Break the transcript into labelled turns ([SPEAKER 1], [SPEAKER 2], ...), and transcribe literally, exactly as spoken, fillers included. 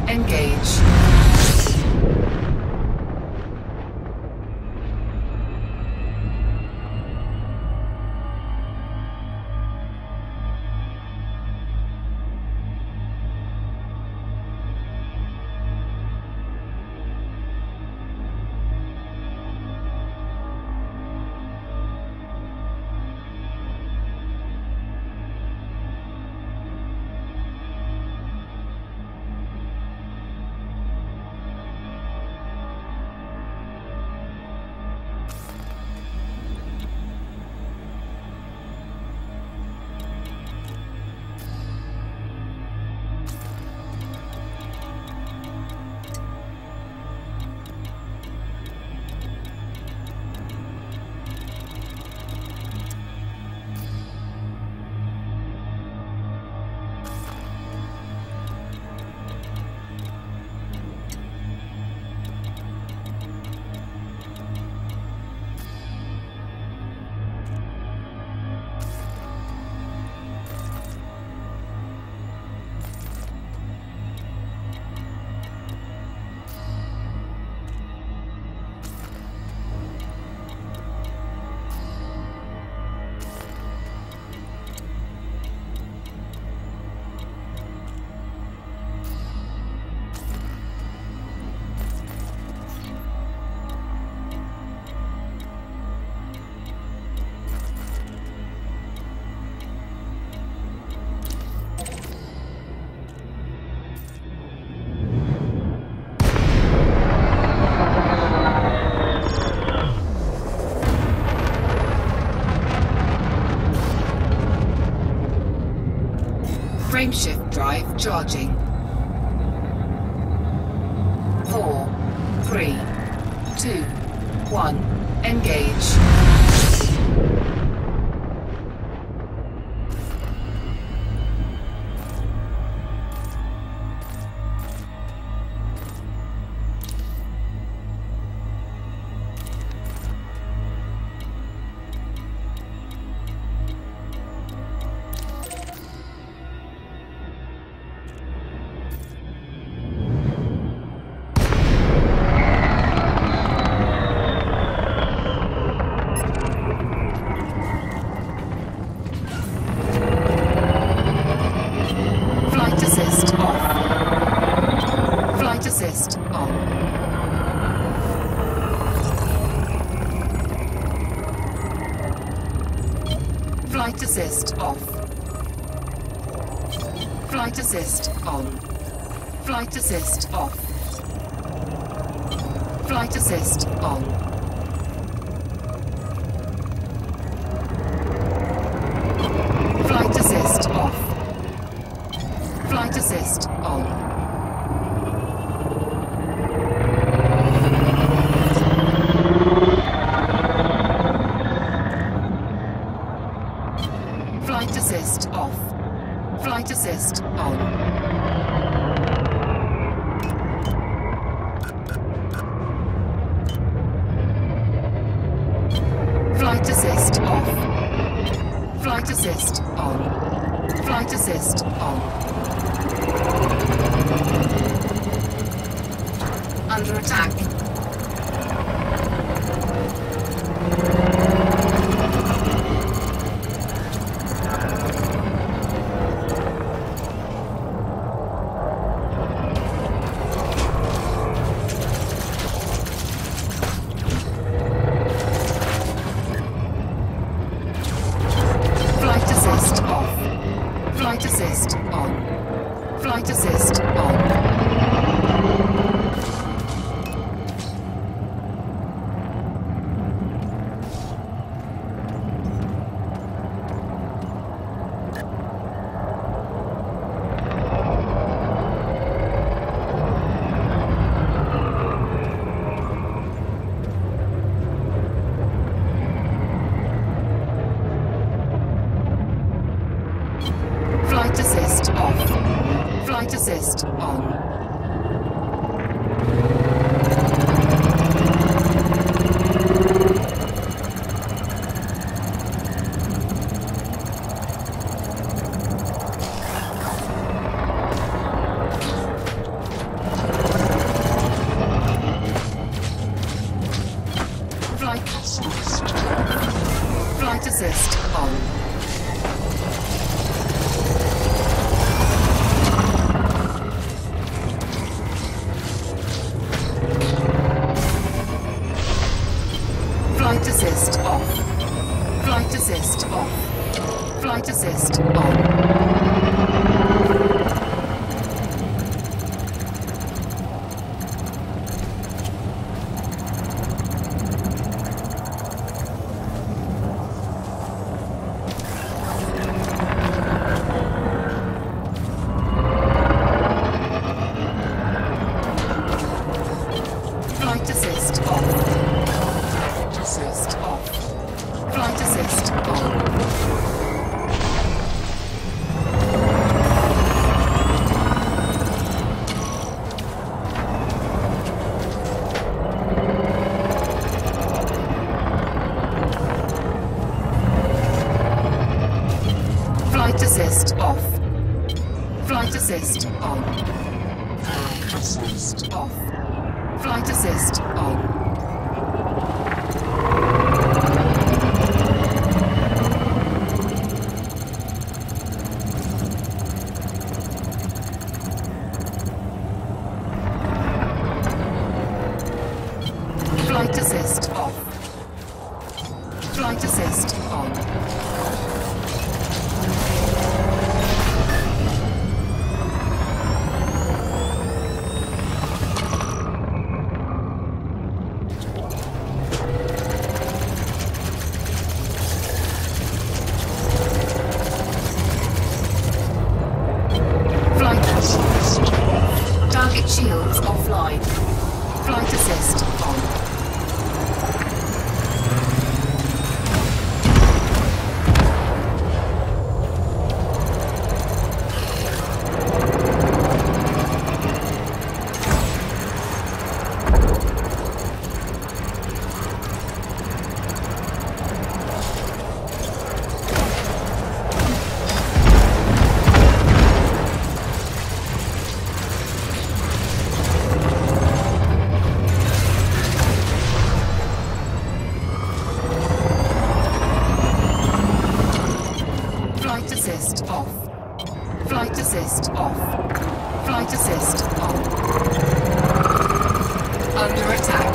[SPEAKER 1] engage. Frameshift drive charging. Four, three, two, one, engage. Flight assist off. Flight assist on. Flight assist off. Flight assist on. Flight assist off. Flight assist on. Flight assist off. Flight assist on. Flight assist off. Flight assist on. Flight assist on. Under attack. Flight assist on. Flight assist on. Flight assist off. Flight assist on. Flight assist on. Flight assist off. Assist off. Flight assist on. Flight assist off. Flight assist on. Flight assist off. Flight assist on. Flight assist off. Flight assist on. Flight assist. Target shields offline. Flight assist on. Flight assist off. Flight assist off. Flight assist on. Under attack.